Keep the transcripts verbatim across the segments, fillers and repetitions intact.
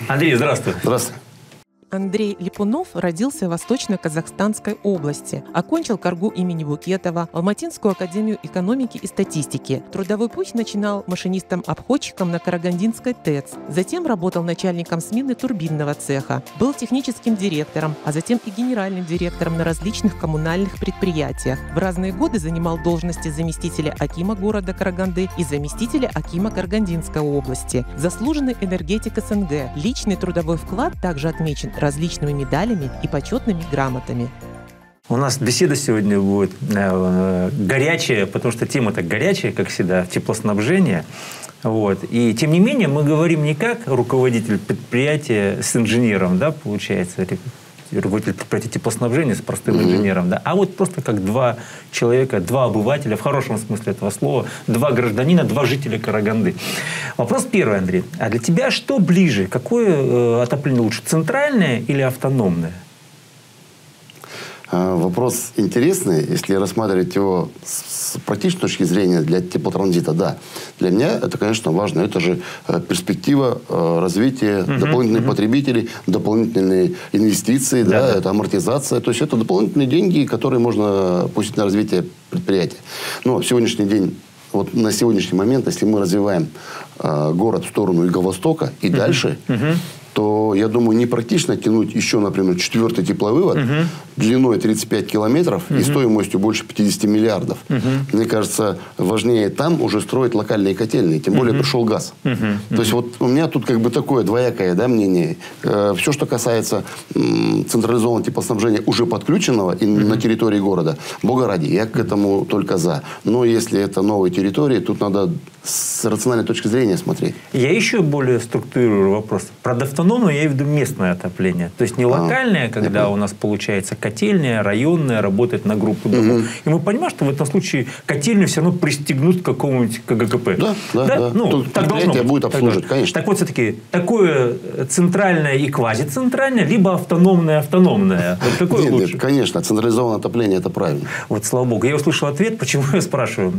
Андрей, здравствуй. Здравствуй. Андрей Липунов родился в Восточно-Казахстанской области. Окончил Каргу имени Букетова, Алматинскую академию экономики и статистики. Трудовой путь начинал машинистом-обходчиком на Карагандинской ТЭЦ. Затем работал начальником смены турбинного цеха. Был техническим директором, а затем и генеральным директором на различных коммунальных предприятиях. В разные годы занимал должности заместителя акима города Караганды и заместителя акима Карагандинской области. Заслуженный энергетик СНГ. Личный трудовой вклад также отмечен различными медалями и почетными грамотами. У нас беседа сегодня будет э, горячая, потому что тема так горячая, как всегда, теплоснабжение. Вот. И тем не менее мы говорим не как руководитель предприятия с инженером, да, получается, руководитель предприятия теплоснабжения с простым mm-hmm. инженером, да, а вот просто как два человека, два обывателя, в хорошем смысле этого слова, два гражданина, два жителя Караганды. Вопрос первый, Андрей. А для тебя что ближе? Какое э, отопление лучше? Центральное или автономное? Вопрос интересный, если рассматривать его с практической точки зрения для теплотранзита, да. Для меня это, конечно, важно. Это же перспектива развития uh-huh, дополнительных uh-huh. потребителей, дополнительные инвестиции, да, да, это амортизация. То есть это дополнительные деньги, которые можно пустить на развитие предприятия. Но в сегодняшний день, вот на сегодняшний момент, если мы развиваем э, город в сторону Юго-Востока и uh-huh, дальше, uh-huh. то, я думаю, непрактично тянуть еще, например, четвертый тепловывод uh-huh. длиной тридцать пять километров uh-huh. и стоимостью больше пятидесяти миллиардов. Uh-huh. Мне кажется, важнее там уже строить локальные котельные. Тем более uh-huh. пришел газ. Uh-huh. Uh-huh. То есть вот у меня тут как бы такое двоякое, да, мнение. Э, все, что касается м, централизованного теплоснабжения уже подключенного и uh-huh. на территории города, бога ради, я к этому только за. Но если это новые территории, тут надо с рациональной точки зрения смотреть. Я еще более структурирую вопрос. Про автономное я имею в виду местное отопление. То есть не локальное, а, когда у нас получается котельная, районная, работает на группу домов. Угу. И мы понимаем, что в этом случае котельную все равно пристегнут к какому-нибудь КГКП. Да, да, да. Ну, Тут так должно быть. будет обслуживать, конечно. Так вот, все-таки, такое центральное и квазицентральное, либо автономное-автономное. Вот какое нет, лучше? Нет, конечно, централизованное отопление – это правильно. Вот, слава богу. Я услышал ответ, почему я спрашиваю.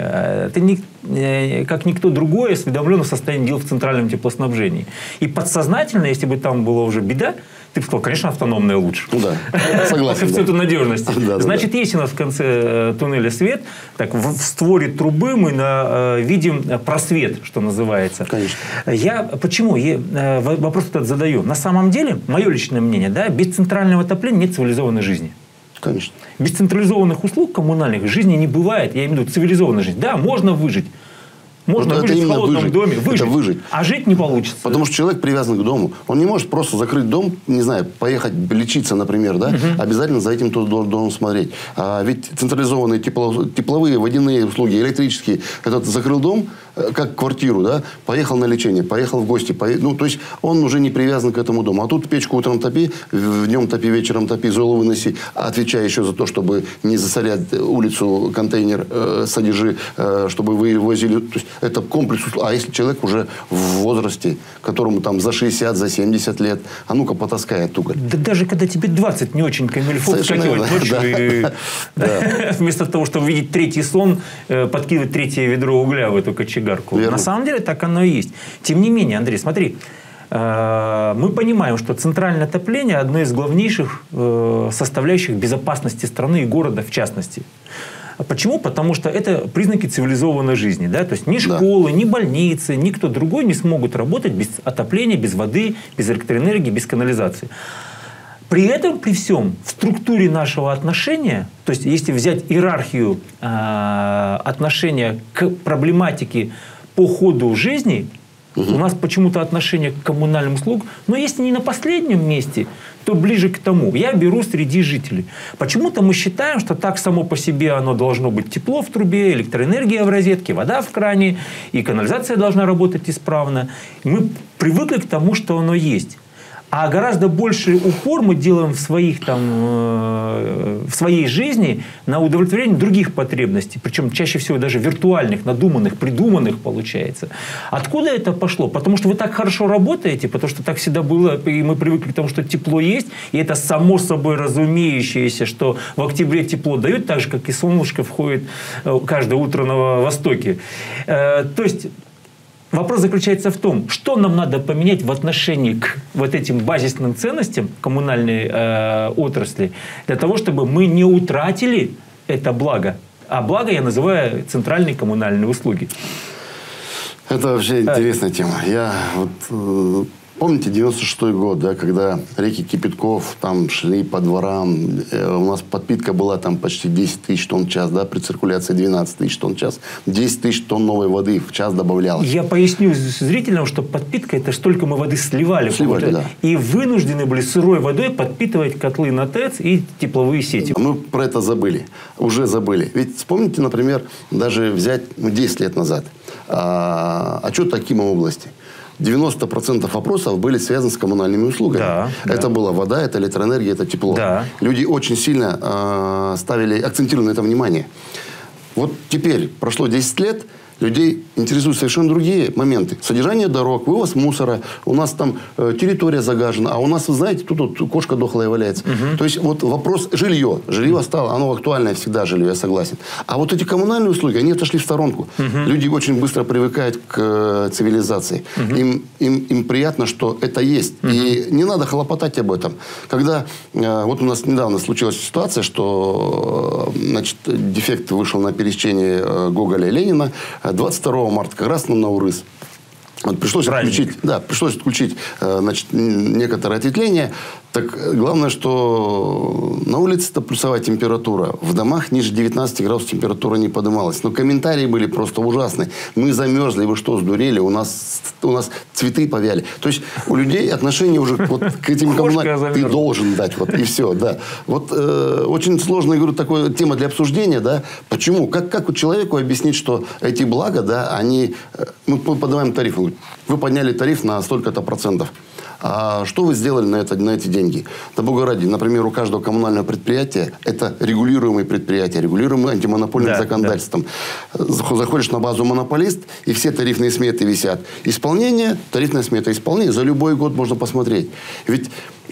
Ты не, как никто другой осведомлен о состоянии дел в центральном теплоснабжении. И подсознательно, если бы там была уже беда, ты бы сказал, конечно, автономное лучше. Ну да, согласен. По коэффициенту надежности. Да, Значит, да. есть у нас в конце э, туннеля свет. Так, в, в створе трубы мы на, э, видим просвет, что называется. Конечно. Я почему я, э, вопрос этот задаю? На самом деле, мое личное мнение, да, без центрального отопления нет цивилизованной жизни. Конечно. Без централизованных услуг коммунальных жизни не бывает. Я имею в виду цивилизованной жизни. Да, можно выжить. Можно вот выжить в холодном выжить. доме, выжить, это выжить, а жить не получится. Потому что человек привязан к дому. Он не может просто закрыть дом, не знаю, поехать лечиться, например, да, угу. обязательно за этим домом смотреть. А ведь централизованные тепло, тепловые, водяные услуги, электрические, этот закрыл дом, как квартиру, да, поехал на лечение, поехал в гости, поехал, ну, то есть он уже не привязан к этому дому. А тут печку утром топи, днем топи, вечером топи, золу выноси, отвечая еще за то, чтобы не засорять улицу, контейнер э, содержи, э, чтобы вы возили. То есть это комплекс. А если человек уже в возрасте, которому там за шестьдесят, за семьдесят лет, а ну-ка потаскай от уголь. Да даже когда тебе двадцать, не очень камильфо вскакивать ночью. И, да. Вместо того, чтобы видеть третий сон, подкидывать третье ведро угля в эту кочегарку. Верно. На самом деле так оно и есть. Тем не менее, Андрей, смотри. Мы понимаем, что центральное отопление – одно из главнейших составляющих безопасности страны и города в частности. Почему? Потому что это признаки цивилизованной жизни. Да? То есть ни школы, да. ни больницы, никто другой не смогут работать без отопления, без воды, без электроэнергии, без канализации. При этом, при всем, в структуре нашего отношения, то есть если взять иерархию э, отношения к проблематике по ходу жизни, угу. у нас почему-то отношение к коммунальным услугам, но если не на последнем месте, то ближе к тому. Я беру среди жителей. Почему-то мы считаем, что так само по себе оно должно быть тепло в трубе, электроэнергия в розетке, вода в кране, и канализация должна работать исправно. Мы привыкли к тому, что оно есть. А гораздо больше упор мы делаем в, своих, там, э, в своей жизни на удовлетворение других потребностей. Причем чаще всего даже виртуальных, надуманных, придуманных получается. Откуда это пошло? Потому что вы так хорошо работаете, потому что так всегда было, и мы привыкли к тому, что тепло есть. И это само собой разумеющееся, что в октябре тепло дают, так же, как и солнышко входит каждое утро на востоке. Э, то есть... вопрос заключается в том, что нам надо поменять в отношении к вот этим базисным ценностям коммунальной э, отрасли, для того, чтобы мы не утратили это благо. А благо я называю центральные коммунальные услуги. Это вообще интересная тема. Я вот... Помните девяносто шестой год, да, когда реки кипятков там шли по дворам, э, у нас подпитка была там почти десять тысяч тонн в час, да, при циркуляции двенадцать тысяч тонн в час, десять тысяч тонн новой воды в час добавлялось. Я поясню зрителям, что подпитка — это столько мы воды сливали. Сливали, да. И вынуждены были сырой водой подпитывать котлы на ТЭЦ и тепловые сети. Мы про это забыли, уже забыли. Ведь вспомните, например, даже взять ну, десять лет назад, а, отчет Акимова области. девяносто процентов вопросов были связаны с коммунальными услугами. Да, это да. была вода, это электроэнергия, это тепло. Да. Люди очень сильно э, ставили, акцентировали на это внимание. Вот теперь прошло десять лет, людей интересуют совершенно другие моменты. Содержание дорог, вывоз мусора, у нас там э, территория загажена, а у нас, вы знаете, тут, тут кошка дохлая валяется. Угу. То есть вот вопрос жилье. Жилье стало, оно актуальное всегда, жилье, я согласен. А вот эти коммунальные услуги, они отошли в сторонку. Угу. Люди очень быстро привыкают к э, цивилизации. Угу. Им, им, им приятно, что это есть. Угу. И не надо хлопотать об этом. Когда, э, вот у нас недавно случилась ситуация, что э, значит, дефект вышел на пересечении э, Гоголя и Ленина, двадцать второго марта, как раз на Наурыз. Вот пришлось отключить, да, пришлось отключить значит, некоторое ответвление. Так главное, что на улице-то плюсовая температура. В домах ниже девятнадцати градусов температура не поднималась. Но комментарии были просто ужасные. Мы замерзли, вы что, сдурели? У нас, у нас цветы повяли. То есть у людей отношение уже вот к этим коммунальным... Ты должен дать. Вот, и все, да. Вот э, очень сложно, я говорю, такая тема для обсуждения, да. Почему? Как, как человеку объяснить, что эти блага, да, они... Мы поднимаем тариф. Вы подняли тариф на столько-то процентов. А что вы сделали на, это, на эти деньги? Да бога ради, например, у каждого коммунального предприятия это регулируемые предприятия, регулируемые антимонопольным да, законодательством. Да. Заходишь на базу монополист, и все тарифные сметы висят. Исполнение, тарифная смета, исполнение. За любой год можно посмотреть. Ведь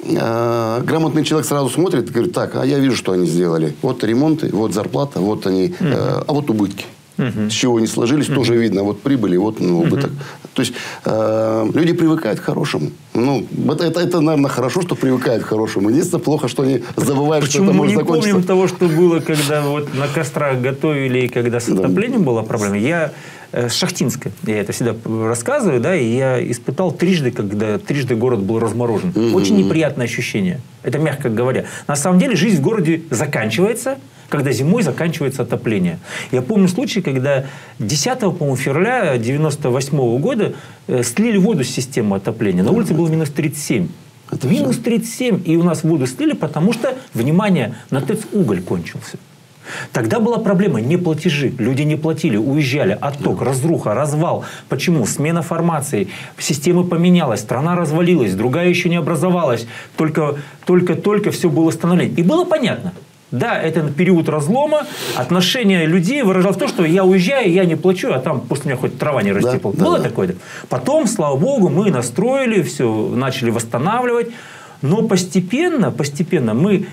э, грамотный человек сразу смотрит и говорит, так, а я вижу, что они сделали. Вот ремонты, вот зарплата, вот они, э, а вот убытки. Uh-huh. С чего они сложились, uh-huh. тоже видно. Вот прибыли, вот ну, убыток. Uh-huh. То есть, э, люди привыкают к хорошему. Ну, это, это, это, наверное, хорошо, что привыкают к хорошему. Единственное, плохо, что они забывают, Почему что это может закончиться. Почему мы не закончиться. помним того, что было, когда вот на кострах готовили, и когда с отоплением да. была проблема? Я э, с Шахтинска, я это всегда рассказываю, да, и я испытал трижды, когда трижды город был разморожен. Uh-huh. Очень неприятное ощущение. Это мягко говоря. На самом деле, жизнь в городе заканчивается, когда зимой заканчивается отопление. Я помню случай, когда десятого по-моему, февраля девяносто восьмого года э, слили воду с системы отопления. На улице было минус тридцать семь. Это минус тридцать семь. И у нас воду слили, потому что, внимание, на ТЭЦ уголь кончился. Тогда была проблема неплатежи. Люди не платили, уезжали. Отток, да. разруха, развал. Почему? Смена формации. Система поменялась, страна развалилась, другая еще не образовалась. Только-только все было становлено. И было понятно. Да, это период разлома. Отношение людей выражалось в том, что я уезжаю, я не плачу, а там после меня хоть трава не расти. Да, было да, такое? Да. Потом, слава богу, мы настроили, все начали восстанавливать. Но постепенно, постепенно мы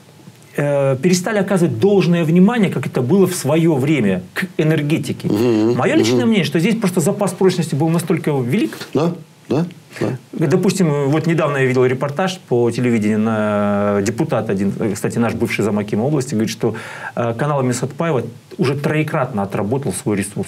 э, перестали оказывать должное внимание, как это было в свое время, к энергетике. Угу, Мое угу. личное мнение, что здесь просто запас прочности был настолько велик. Да, да. Да. Допустим, вот недавно я видел репортаж по телевидению, на депутат один, кстати, наш бывший зам. Акимова области, говорит, что канал Месотпаева уже троекратно отработал свой ресурс.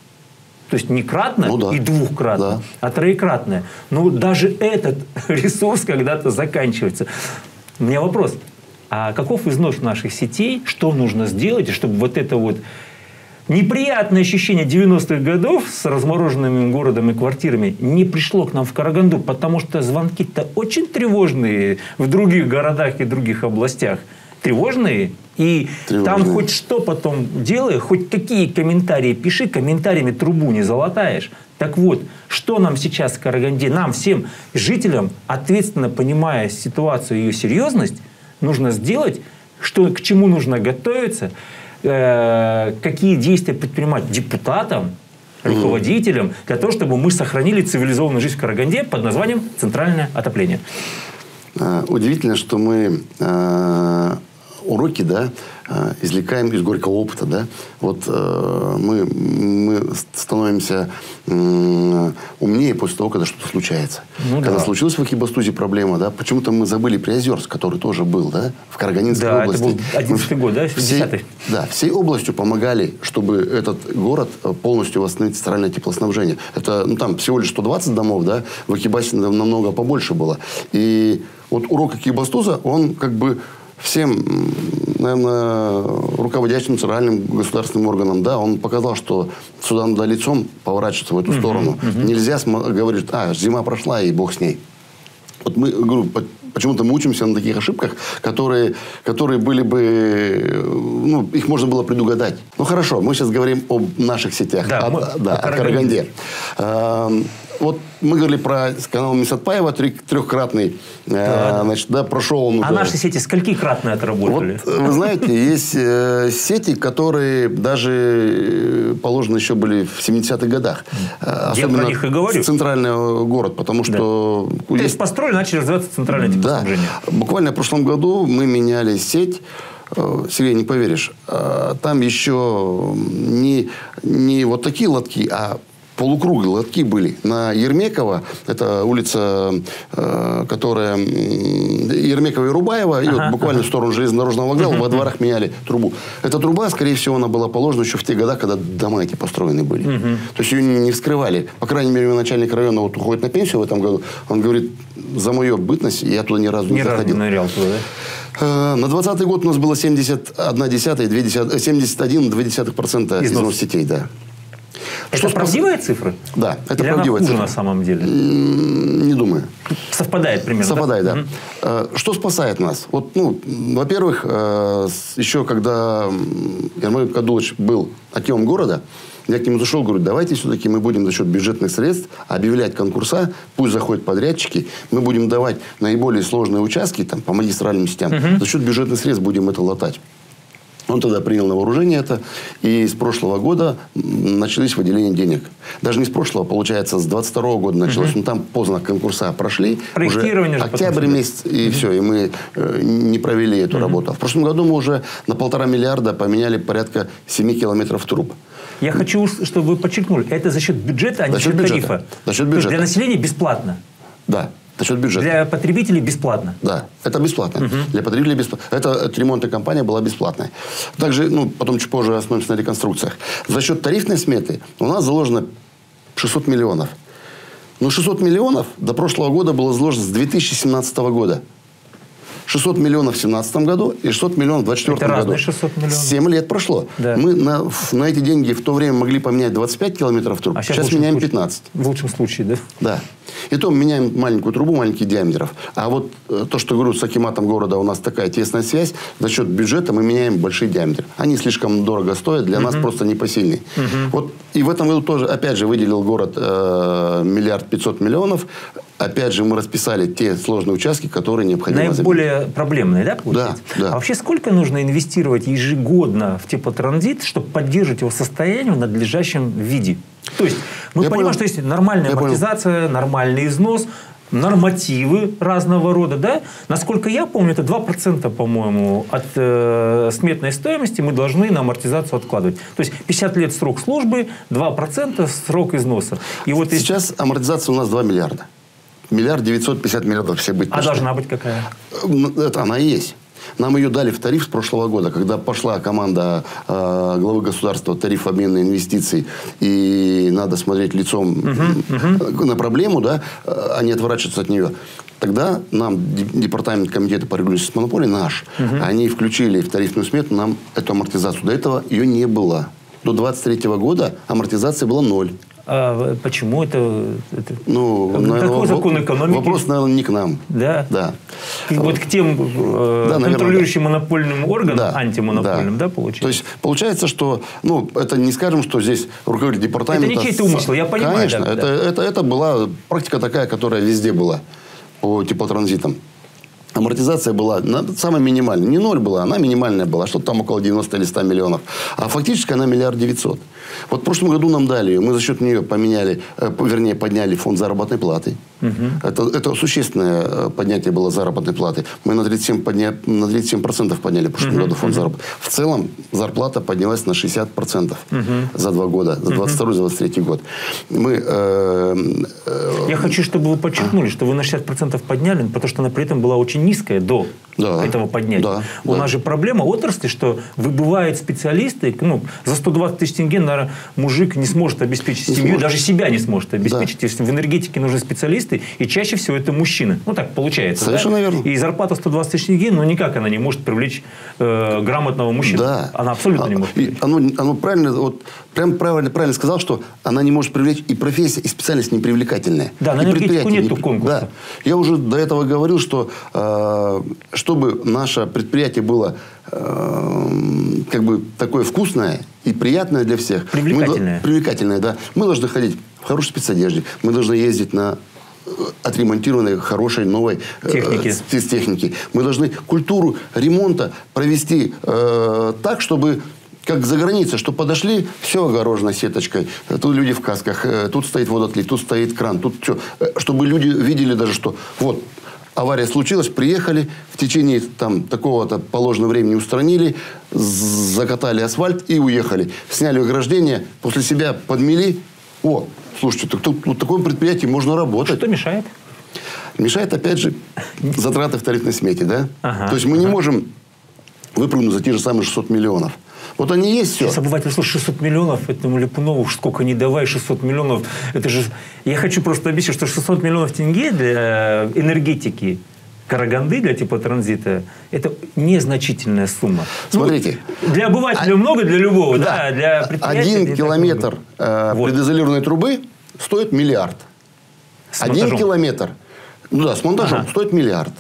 То есть не кратно ну, да. и двухкратно, да. а троекратное. Но даже этот ресурс когда-то заканчивается. У меня вопрос. А каков износ наших сетей? Что нужно сделать, чтобы вот это вот неприятное ощущение девяностых годов с размороженным городом и квартирами не пришло к нам в Караганду, потому что звонки-то очень тревожные в других городах и других областях. Тревожные. И тревожные. Там хоть что потом делай, хоть какие комментарии пиши, комментариями трубу не залатаешь. Так вот, что нам сейчас в Караганде, нам всем жителям, ответственно понимая ситуацию и ее серьезность, нужно сделать, что, к чему нужно готовиться, какие действия предпринимать депутатам, руководителям, для того, чтобы мы сохранили цивилизованную жизнь в Караганде под названием «Центральное отопление». Удивительно, что мы уроки, да, извлекаем из горького опыта, да. Вот э, мы, мы становимся э, умнее после того, когда что-то случается. Ну, когда да. случилась в Экибастузе проблема, да, почему-то мы забыли Приозерск, который тоже был, да, в Карагандинской да, области. Это был одиннадцатый год, да, десятый. Да, всей областью помогали, чтобы этот город полностью восстановить центральное теплоснабжение. Это, ну, там всего лишь сто двадцать домов, да, в Экибасе намного побольше было. И вот урок Экибастуза, он как бы всем, наверное, руководящим центральным государственным органам, да, он показал, что сюда надо лицом поворачиваться в эту uh-huh, сторону. Uh-huh. Нельзя говорить, а, зима прошла, и бог с ней. Вот мы, говорю, почему-то мы учимся на таких ошибках, которые, которые были бы, ну, их можно было предугадать. Ну, хорошо, мы сейчас говорим об наших сетях, да, о, мы, да, о Караганде. Караганде. Вот мы говорили про канал Мисатпаева, трехкратный, да. значит, да, прошел он. А уже. Наши сети сколькикратно отработали? Вот, вы знаете, есть э, сети, которые даже положены еще были в семидесятых годах. Я особенно про них и говорю. Центральный город, потому что... Да. То есть, есть построили, начали развиваться центральное теплоснабжение. Да. Буквально в прошлом году мы меняли сеть. Сергей, не поверишь, там еще не, не вот такие лотки, а полукруглые лотки были. На Ермекова, это улица, э, которая Ермекова и Рубаева, и ага, вот буквально ага. в сторону железнодорожного вокзала, во дворах меняли трубу. Эта труба, скорее всего, она была положена еще в те годы, когда дома эти построены были. Угу. То есть ее не, не вскрывали. По крайней мере, начальник района вот уходит на пенсию в этом году. Он говорит, за мою бытность я туда ни разу ни не заходил. Ни разу не нырял туда, да? На двадцатый год у нас было семьдесят один десятый, семьдесят один и две десятых процента износ сетей, да. Это что правдивые спас... цифры? Да, это Или правдивые цифры. на самом деле? Не думаю. Совпадает примерно. Совпадает, да. да. Угу. Что спасает нас? Вот, ну, во-первых, еще когда Ермак Кадулович был акимом города, я к нему зашел, говорю, давайте все-таки мы будем за счет бюджетных средств объявлять конкурса, пусть заходят подрядчики, мы будем давать наиболее сложные участки там, по магистральным сетям, угу. за счет бюджетных средств будем это латать. Он тогда принял на вооружение это, и с прошлого года начались выделения денег. Даже не с прошлого, получается, с двадцать второго года началось. Угу. Ну, там поздно конкурса прошли. Проектирование уже октябрь месяц, и угу. все, и мы э, не провели эту угу. работу. В прошлом году мы уже на полтора миллиарда поменяли порядка семи километров труб. Я хочу, чтобы вы подчеркнули, это за счет бюджета, а не за счет тарифа. За счет бюджета. Для населения бесплатно. Да. За счет бюджета. Для потребителей бесплатно. Да, это бесплатно. Угу. Для потребителей бесплатно. Это, это ремонтная компания была бесплатная. Также, ну, потом чуть позже остановимся на реконструкциях. За счет тарифной сметы у нас заложено шестьсот миллионов. Но шестьсот миллионов до прошлого года было заложено с две тысячи семнадцатого года. шестьсот миллионов в две тысячи семнадцатом году и шестьсот миллионов в две тысячи двадцать четвёртом году. шестьсот миллионов. семь лет прошло. Да. Мы на, на эти деньги в то время могли поменять двадцать пять километров труб. А сейчас, сейчас меняем пятнадцать. В лучшем случае, да? Да. И то меняем маленькую трубу, маленьких диаметров. А вот э, то, что говорю, с акиматом города у нас такая тесная связь, за счет бюджета мы меняем большие диаметры. Они слишком дорого стоят, для uh-huh. нас просто непосильные. Uh-huh. Вот, и в этом году тоже, опять же, выделил город э, миллиард пятьсот миллионов. Опять же, мы расписали те сложные участки, которые необходимо заменить. Наиболее проблемные, да, получается? Да, да. А вообще сколько нужно инвестировать ежегодно в теплотранзит, чтобы поддерживать его состояние в надлежащем виде? То есть, мы Я понимаем, понял. что есть нормальная Я амортизация, понял. нормальный износ, нормативы разного рода, да? Насколько я помню, это два процента, по-моему, от э, сметной стоимости мы должны на амортизацию откладывать. То есть, пятьдесят лет срок службы, два процента срок износа. И вот сейчас если... амортизация у нас два миллиарда. Миллиард девятьсот пятьдесят миллионов все быть. А почти. Должна быть какая? Это она и есть. Нам ее дали в тариф с прошлого года, когда пошла команда э, главы государства тариф обмена инвестиций, и надо смотреть лицом uh-huh, uh-huh. на проблему, да, а не отворачиваться от нее. Тогда нам департамент комитета по регуляции монополии наш, uh-huh. они включили в тарифную смету нам эту амортизацию. До этого ее не было. До двадцать третьего года амортизация была ноль. А почему это? это ну, какой наверное, закон экономики? Вопрос, наверное, не к нам. Да? Да. Вот к тем э, да, контролирующим наверное, да. монопольным органам, да. антимонопольным, да. да, получается? То есть, получается, что, ну, это не скажем, что здесь руководитель департамента... Это не чей-то умысел, я понимаю. Конечно, да, это, да. Это, это была практика такая, которая везде была по теплотранзитам. Амортизация была самая минимальная. Не ноль была, она минимальная была. Что-то там около девяноста или ста миллионов. А фактически она миллиард девятьсот. Вот в прошлом году нам дали ее. Мы за счет нее поменяли, вернее, подняли фонд заработной платы. Угу. Это, это существенное поднятие было заработной платы. Мы на тридцать семь процентов подня... на тридцать семь процентов подняли в прошлом угу. году фонд угу. заработной. В целом зарплата поднялась на шестьдесят процентов угу. за два года. За двадцать второй, за двадцать третий год. Мы, э, э, Я хочу, чтобы вы подчеркнули, а? что вы на шестьдесят процентов подняли, потому что она при этом была очень низкая до да. этого поднятия. Да. У да. нас же проблема отрасли, что выбывают специалисты, ну, за сто двадцать тысяч тенге, наверное, мужик не сможет обеспечить не семью, сможет. даже себя не сможет обеспечить. Да. Если в энергетике нужны специалисты, и чаще всего это мужчины. Ну, так получается. Совершенно да? верно. И зарплата сто двадцать тысяч тенге, ну, никак она не может привлечь э, грамотного мужчину. Да. Она абсолютно а, не может привлечь. Оно, оно правильно, вот, прям правильно, правильно сказал, что она не может привлечь, и профессия, и специальность непривлекательная. Да, на энергетику нету не, конкурса. Да. Я уже до этого говорил, что э, чтобы наше предприятие было э, как бы такое вкусное и приятное для всех. Привлекательное. Мы, привлекательное, да. Мы должны ходить в хорошей спецодежде. Мы должны ездить на отремонтированной, хорошей, новой техники. Э, спецтехники. Мы должны культуру ремонта провести э, так, чтобы как за границей, что подошли, все огорожено сеточкой. Тут люди в касках, тут стоит водоотлив, тут стоит кран, тут все. Чтобы люди видели даже, что вот авария случилась, приехали, в течение там такого-то положенного времени устранили, закатали асфальт и уехали. Сняли ограждение, после себя подмели. О, слушайте, так тут вот такое предприятие можно работать. Что мешает? Мешает, опять же, затраты в тарифной смете, да? Ага, То есть мы ага. не можем выпрыгнуть за те же самые шестьсот миллионов. Вот они есть все. Сейчас обыватель слушает шестьсот миллионов, этому Липунову сколько не давай, шестьсот миллионов. Это же... Я хочу просто объяснить, что шестьсот миллионов тенге для энергетики Караганды, для теплотранзита, это незначительная сумма. Смотрите. Ну, для обывателя а... много, для любого. Да. Да, для предприятия. Один километр э, вот. предизолированной трубы стоит миллиард. С Один монтажом. километр. Ну да, с монтажом ага. стоит миллиард.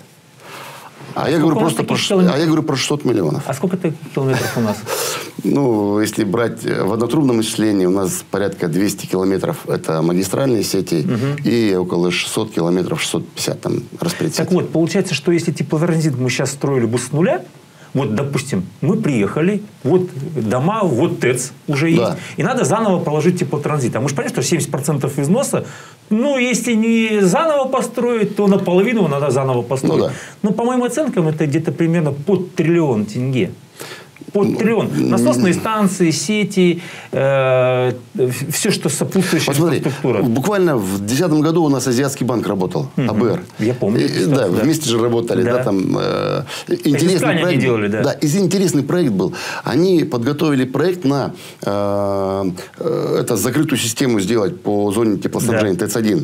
А, а, я говорю просто про, а я говорю про шестьсот миллионов. А сколько это километров у нас? Ну, если брать в однотрубном исчислении, у нас порядка двести километров это магистральные сети, угу. и около шестьсот километров, шестьсот пятьдесят там распределить. Так вот, получается, что если теплотранзит мы сейчас строили бы с нуля, вот, допустим, мы приехали, вот дома, вот ТЭЦ уже есть, да. и надо заново проложить теплотранзит. А мы же понимаем, что семьдесят процентов износа, ну, если не заново построить, то наполовину надо заново построить. Ну, да. Но по моим оценкам, это где-то примерно под триллион тенге. Под триллион. Насосные станции, сети, э, все, что сопутствующая инфраструктура. Буквально в две тысячи десятом году у нас Азиатский банк работал, угу. АБР. Я помню. И, да, да, вместе же работали. Да. Да, там, э, интересный проект, делали, да. Да, интересный проект был. Они подготовили проект на э, э, это, закрытую систему сделать по зоне теплоснабжения да. ТЭЦ один.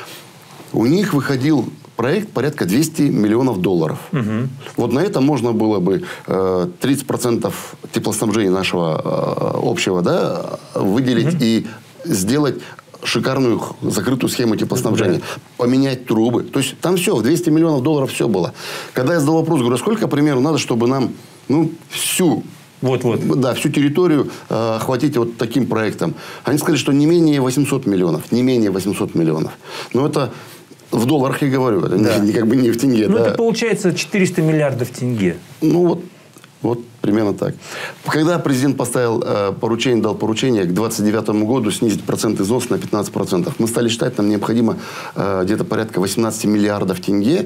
У них выходил проект порядка двести миллионов долларов. Угу. Вот на это можно было бы э, тридцать процентов теплоснабжения нашего э, общего да, выделить угу. и сделать шикарную закрытую схему теплоснабжения. Да. Поменять трубы. То есть там все, в двести миллионов долларов все было. Когда я задал вопрос, говорю, сколько примерно надо, чтобы нам ну, всю Вот, вот. Да, всю территорию э, охватить вот таким проектом. Они сказали, что не менее восемьсот миллионов. Не менее восемьсот миллионов. Но это в долларах я говорю. Это да. не, как бы не в тенге. Ну, да. это получается четыреста миллиардов тенге. Ну, вот, вот примерно так. Когда президент поставил э, поручение, дал поручение к двадцать девятому году снизить процент износа на пятнадцать процентов, мы стали считать, нам необходимо э, где-то порядка восемнадцать миллиардов тенге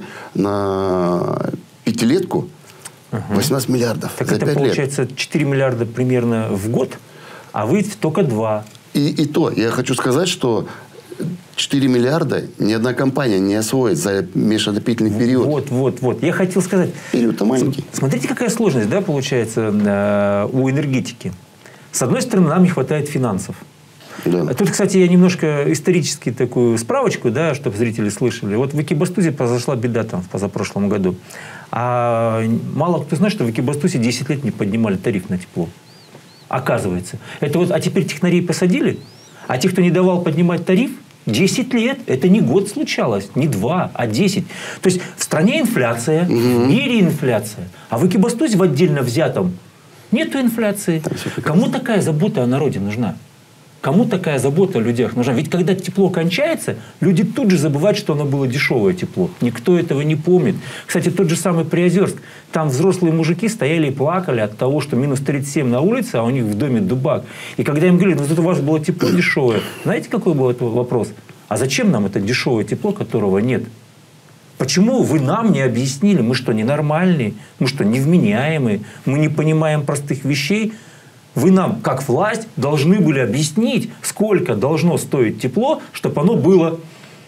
на пятилетку. восемнадцать миллиардов. Так это получается лет. четыре миллиарда примерно в год, а вы только два. И, и то, я хочу сказать, что четыре миллиарда ни одна компания не освоит за межотопительный период. Вот, вот, вот. Я хотел сказать... Период-то маленький. Смотрите, какая сложность, да, получается, у энергетики. С одной стороны, нам не хватает финансов. Да. Тут, кстати, я немножко исторически такую справочку, да, чтобы зрители слышали. Вот в Экибастузе произошла беда там в позапрошлом году. А мало кто знает, что в Экибастузе десять лет не поднимали тариф на тепло. Оказывается. Это вот, а теперь технарей посадили, а те, кто не давал поднимать тариф, десять лет. Это не год случалось, не два, а десять. То есть в стране инфляция, угу. в мире инфляция. А в Экибастузе в отдельно взятом нету инфляции. Кому такая забота о народе нужна? Кому такая забота о людях нужна? Ведь когда тепло кончается, люди тут же забывают, что оно было дешевое тепло. Никто этого не помнит. Кстати, тот же самый Приозерск. Там взрослые мужики стояли и плакали от того, что минус тридцать семь на улице, а у них в доме дубак. И когда им говорили, ну это у вас было тепло дешевое, знаете, какой был этот вопрос? А зачем нам это дешевое тепло, которого нет? Почему вы нам не объяснили? Мы что, ненормальные? Мы что, невменяемые? Мы не понимаем простых вещей? Вы нам, как власть, должны были объяснить, сколько должно стоить тепло, чтобы оно было.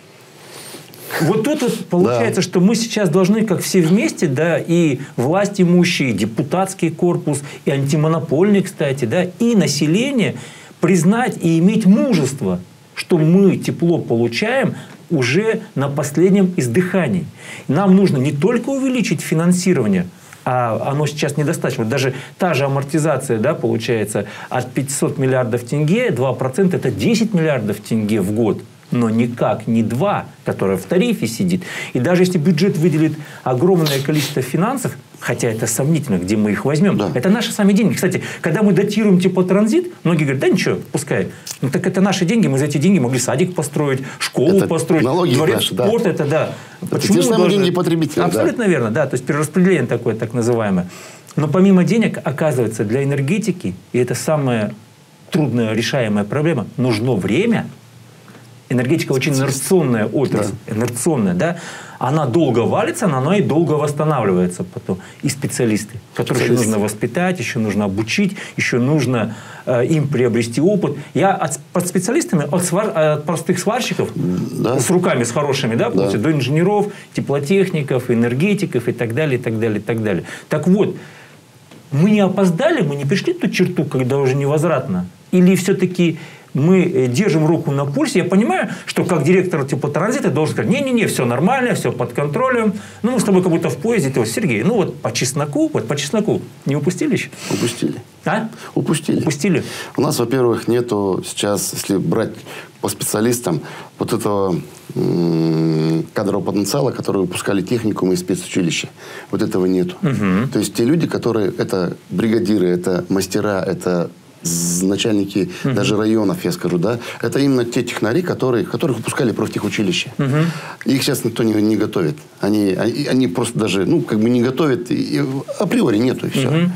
Вот тут вот получается, да. что мы сейчас должны, как все вместе, да, и власть имущие, и депутатский корпус, и антимонопольный, кстати, да, и население признать и иметь мужество, что мы тепло получаем уже на последнем издыхании. Нам нужно не только увеличить финансирование, а оно сейчас недостаточно. Вот даже та же амортизация, да, получается, от пятисот миллиардов тенге, два процента это десять миллиардов тенге в год. Но никак не два, которое в тарифе сидит. И даже если бюджет выделит огромное количество финансов, хотя это сомнительно, где мы их возьмем, да. это наши сами деньги. Кстати, когда мы датируем теплотранзит, многие говорят, да ничего, пускай. Ну так это наши деньги, мы за эти деньги могли садик построить, школу это построить, дворец наши, спорта, да. это да. Это Почему те же самые деньги потребителя. Абсолютно да. верно, да. То есть перераспределение такое, так называемое. Но помимо денег, оказывается, для энергетики, и это самая трудная решаемая проблема, нужно время. Энергетика очень инерционная отрасль, да. инерционная, да? Она долго валится, но она и долго восстанавливается потом. И специалисты, которых еще нужно воспитать, еще нужно обучить, еще нужно э, им приобрести опыт. Я от, под специалистами, от, свар, от простых сварщиков, да. с руками, с хорошими, да, да. до инженеров, теплотехников, энергетиков и так далее, и так далее, и так далее. Так вот, мы не опоздали, мы не пришли в ту черту, когда уже невозвратно? Или все-таки... мы держим руку на пульсе. Я понимаю, что как директор теплотранзита должен сказать, не-не-не, все нормально, все под контролем. Ну, мы с тобой как будто в поезде. Ты вот, Сергей, ну вот по чесноку, вот по чесноку не упустили еще? Упустили. А? Упустили. Упустили. У нас, во-первых, нету сейчас, если брать по специалистам, вот этого м- кадрового потенциала, который выпускали техникумы и спецучилища. Вот этого нету. Угу. То есть те люди, которые, это бригадиры, это мастера, это начальники uh-huh. даже районов, я скажу, да, это именно те технари, которые, которых выпускали профтехучилища. Uh-huh. Их сейчас никто не, не готовит. Они, они, они просто даже, ну, как бы не готовят, и, априори нету, и все. Uh-huh.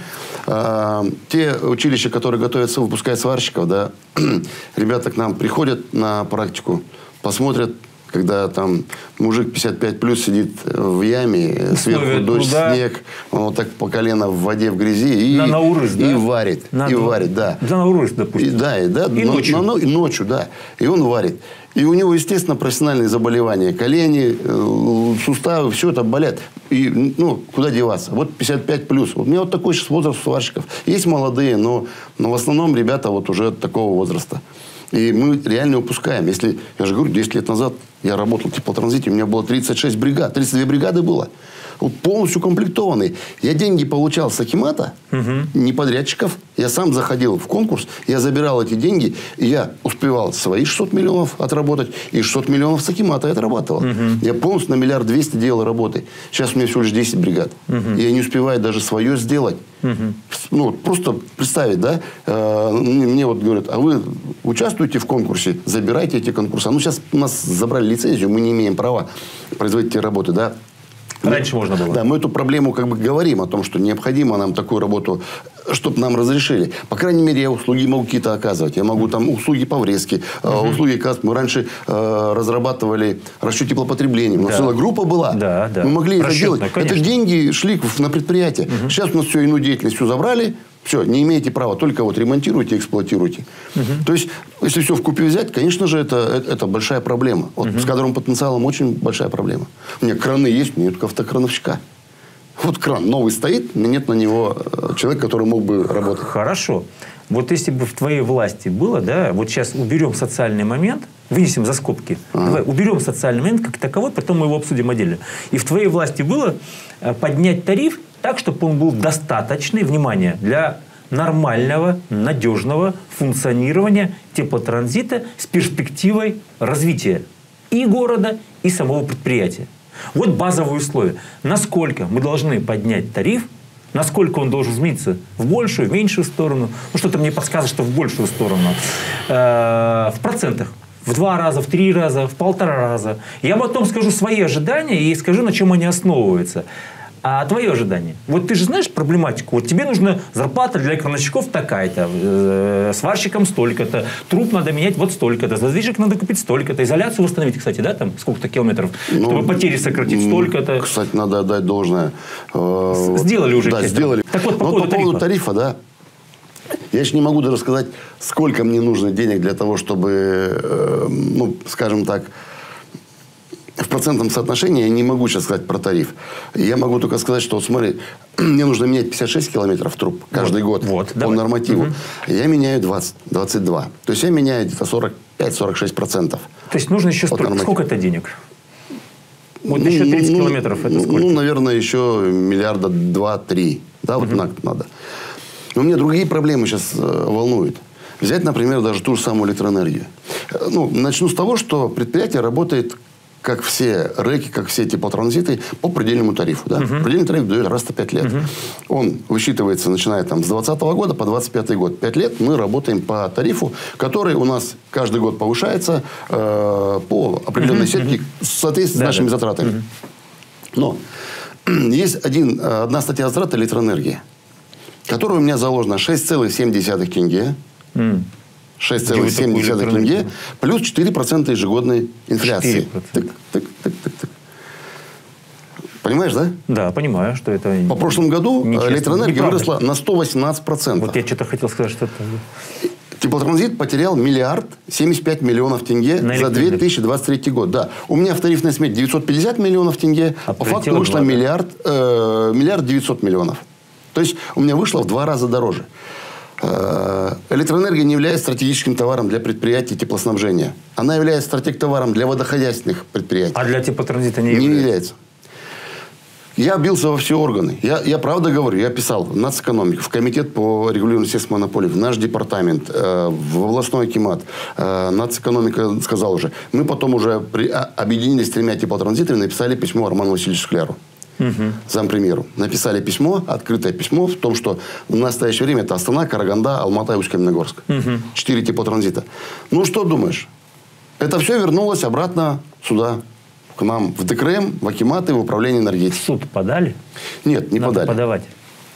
А, те училища, которые готовятся, выпускают сварщиков, да, ребята к нам приходят на практику, посмотрят, когда там мужик пятьдесят пять плюс сидит в яме, сверху дождь, труда. Снег, он вот так по колено в воде, в грязи и, на наурыз, и да? варит. На и варит, да. За наурыз, допустим. И, да, и, да, и но, ночью. Но, и ночью, да. И он варит. И у него, естественно, профессиональные заболевания. Колени, суставы, все это болят. И, ну, куда деваться? Вот пятьдесят пять плюс. Вот у меня вот такой сейчас возраст сварщиков. Есть молодые, но, но в основном ребята вот уже такого возраста. И мы реально упускаем. Если, я же говорю, десять лет назад я работал в теплотранзите, у меня было тридцать шесть бригад, тридцать две бригады было. Вот полностью укомплектованные. Я деньги получал с акимата, угу. не подрядчиков. Я сам заходил в конкурс, я забирал эти деньги, и я успевал свои шестьсот миллионов отработать, и шестьсот миллионов с акимата я отрабатывал. Угу. Я полностью на миллиард двести делал работы. Сейчас у меня всего лишь десять бригад. Угу. И я не успеваю даже свое сделать. Угу. Ну, просто представить, да, э, мне вот говорят, а вы участвуете в конкурсе, забирайте эти конкурсы. Ну, сейчас у нас забрали лицензию, мы не имеем права производить эти работы, да. Раньше мы, можно было. Да, мы эту проблему как бы говорим о том, что необходимо нам такую работу, чтобы нам разрешили. По крайней мере, я услуги могу какие-то оказывать. Я могу там услуги по врезке, uh-huh. услуги касс. Мы раньше э, разрабатывали расчет теплопотребления. У нас да. целая группа была. Да, да. Мы могли Расчетно, это делать. конечно. Это деньги шли на предприятие. Uh-huh. Сейчас у нас все, иную деятельность все забрали. Все, не имеете права, только вот ремонтируйте, эксплуатируйте. Угу. То есть, если все вкупе взять, конечно же, это, это, это большая проблема. Вот угу. с кадровым потенциалом очень большая проблема. У меня краны есть, у меня нет автокрановщика. Вот кран новый стоит, но нет на него человека, который мог бы работать. Хорошо. Вот если бы в твоей власти было, да, вот сейчас уберем социальный момент, вынесем за скобки, а. давай, уберем социальный момент как таковой, потом мы его обсудим отдельно. И в твоей власти было поднять тариф так, чтобы он был достаточный, внимание, для нормального, надежного функционирования теплотранзита с перспективой развития и города, и самого предприятия. Вот базовые условия. Насколько мы должны поднять тариф Насколько он должен измениться? В большую, в меньшую сторону? Ну, что-то мне подсказывает, что в большую сторону. Э, в процентах. В два раза, в три раза, в полтора раза. Я потом скажу свои ожидания и скажу, на чем они основываются. А твое ожидание? Вот ты же знаешь проблематику. Вот тебе нужна зарплата для крановщиков такая-то, э, сварщикам столько-то, труб надо менять вот столько-то, задвижек надо купить столько-то, изоляцию восстановить, кстати, да, там сколько-то километров, ну, чтобы потери сократить столько-то. Кстати, надо отдать должное. Сделали уже. Да, сделали. Так вот, по, поводу, по поводу тарифа, да. Я еще не могу даже сказать, сколько мне нужно денег для того, чтобы, э, ну, скажем так, в процентном соотношении я не могу сейчас сказать про тариф. Я могу только сказать, что, вот смотри, мне нужно менять пятьдесят шесть километров труб каждый вот, год вот, по давай. нормативу. Угу. Я меняю двадцать, двадцать два. То есть я меняю где-то сорок пять - сорок шесть процентов. То есть нужно еще столько. Сколько это денег? Вот ну, еще тридцать ну, километров это сколько? Ну, наверное, еще миллиарда два-три. Да, вот угу. надо. Но меня другие проблемы сейчас э, волнуют. Взять, например, даже ту же самую электроэнергию. Ну, начну с того, что предприятие работает, как все рэки, как все теплотранзиты, по предельному тарифу. Да? Uh-huh. Предельный тариф дает раз в пять лет. Uh-huh. Он высчитывается, начиная там, с двадцатого года по двадцать пятый год. Пять лет мы работаем по тарифу, который у нас каждый год повышается э, по определенной uh-huh. сетке в соответствии да, с нашими да. затратами. Uh-huh. Но есть один, одна статья затрат электроэнергии, которая у меня заложена шесть целых семь десятых тенге. Uh-huh. шесть целых семь десятых тенге, плюс четыре процента ежегодной инфляции. Тык, тык, тык, тык, тык. Понимаешь, да? Да, понимаю, что это... По прошлому году электроэнергия выросла на сто восемнадцать процентов. Вот я что-то хотел сказать, что это... Теплотранзит потерял миллиард семьдесят пять миллионов тенге за две тысячи двадцать третий год. Да. У меня в тарифной смете девятьсот пятьдесят миллионов тенге, а по факту вышло два, миллиард, э, миллиард девятьсот миллионов. То есть у меня вышло в два раза дороже. Электроэнергия не является стратегическим товаром для предприятий теплоснабжения. Она является стратегтоваром для водохозяйственных предприятий. А для теплотранзита не является? Не является. Я бился во все органы. Я, я правда говорю, я писал в Нацэкономику, в Комитет по регулированию средств монополий, в наш департамент, э, в областной акимат. Э, Нацэкономика сказал уже. Мы потом уже при, а, объединились с тремя теплотранзитами и написали письмо Роману Васильевичу Скляру. Угу. Зампремьеру. Написали письмо, открытое письмо в том, что в настоящее время это Астана, Караганда, Алмата и Усть-Каменогорск. Угу. Четыре теплотранзита. Ну, что думаешь? Это все вернулось обратно сюда, к нам, в ДКРМ, в акиматы, в управление энергетики. В суд подали? Нет, не надо подали. Подавать.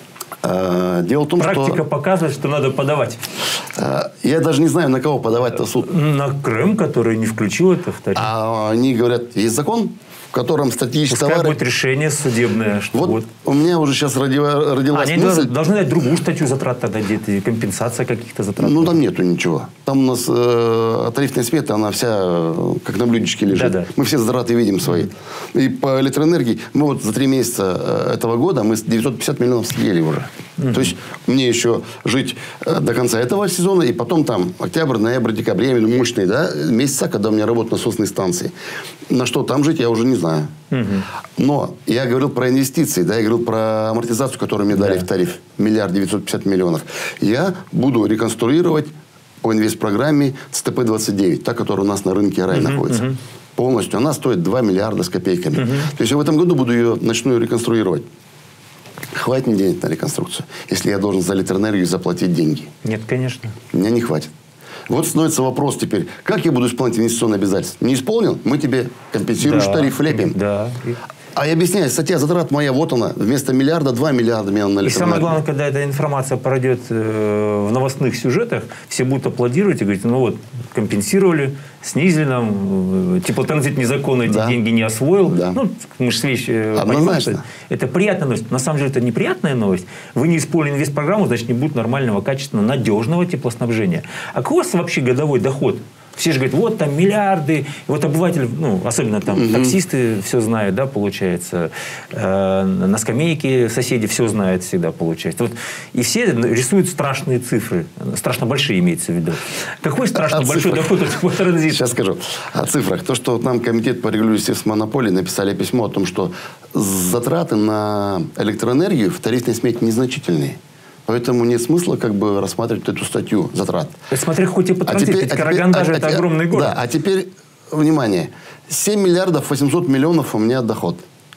А, дело в том, Практика что... показывает, что надо подавать. А, я даже не знаю, на кого подавать-то суд. На Крым, который не включил это в тариф. А они говорят, есть закон, в котором стратегические Пускай товары... будет решение судебное. Что вот, вот у меня уже сейчас родила, родилась Они мысль... должны дать другую статью затрат тогда где-то, компенсация каких-то затрат. Ну, там нету ничего. Там у нас э, тарифная смета, она вся э, как на блюдечке лежит. Да-да. Мы все затраты видим свои. И по электроэнергии, мы вот за три месяца э, этого года мы девятьсот пятьдесят миллионов съели уже. Mm-hmm. То есть, мне еще жить э, до конца этого сезона, и потом там октябрь, ноябрь, декабрь, я имею в виду мощные, да, месяца, когда у меня работают насосные станции. На что там жить, я уже не знаю. Угу. Но я говорил про инвестиции, да, я говорил про амортизацию, которую мне дали да. в тариф. Миллиард девятьсот пятьдесят миллионов. Я буду реконструировать по инвестпрограмме Ц Т П двадцать девять, та, которая у нас на рынке РАИ угу, находится. Угу. Полностью. Она стоит два миллиарда с копейками. Угу. То есть я в этом году буду ее, начну ее реконструировать. Хватит мне денег на реконструкцию, если я должен за электроэнергию заплатить деньги? Нет, конечно. Мне не хватит. Вот становится вопрос теперь, как я буду исполнять инвестиционные обязательства? Не исполнил? Мы тебе компенсируешь да, тариф, лепим. Да. А я объясняю, статья затрат моя, вот она, вместо миллиарда, два миллиарда мне на электроэнергию. И самое главное, когда эта информация пройдет э, в новостных сюжетах, все будут аплодировать и говорить, ну вот, компенсировали, снизили нам, э, теплотранзит незаконно эти да. деньги не освоил. Да. Ну, мы же вещь э, понимаем, что это приятная новость. На самом деле, это неприятная новость. Вы не исполнили инвестпрограмму, значит, не будет нормального, качественного, надежного теплоснабжения. А какой у вас вообще годовой доход? Все же говорят, вот там миллиарды. И вот обыватель, ну, особенно там угу. таксисты все знают, да, получается. Э, на скамейке соседи все знают всегда, получается. Вот, и все рисуют страшные цифры. Страшно большие имеется в виду. Какой страшно большой доход у транзита? Сейчас скажу. О цифрах. То, что нам Комитет по регулированию средств монополий написали письмо о том, что затраты на электроэнергию в тарифной смете незначительные. Поэтому нет смысла как бы рассматривать эту статью затрат. Смотри, хоть и по транзиту, ведь Караганда же это огромный город. Да, а теперь, внимание, семь миллиардов восемьсот миллионов у меня доход.